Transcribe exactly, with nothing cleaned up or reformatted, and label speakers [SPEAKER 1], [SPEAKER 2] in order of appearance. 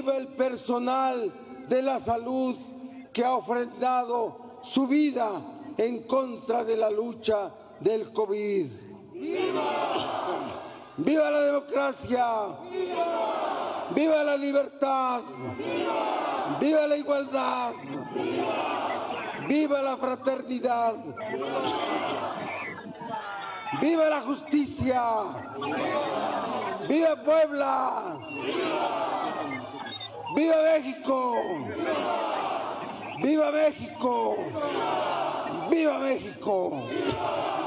[SPEAKER 1] ¡Viva el personal de la salud que ha ofrendado su vida en contra de la lucha del COVID! ¡Viva! ¡Viva la democracia! ¡Viva! ¡Viva la libertad! ¡Viva! ¡Viva la igualdad! ¡Viva! ¡Viva la fraternidad! ¡Viva! ¡Viva la justicia! ¡Viva, ¡Viva Puebla! ¡Viva! ¡Viva México! ¡Viva México! ¡Viva México!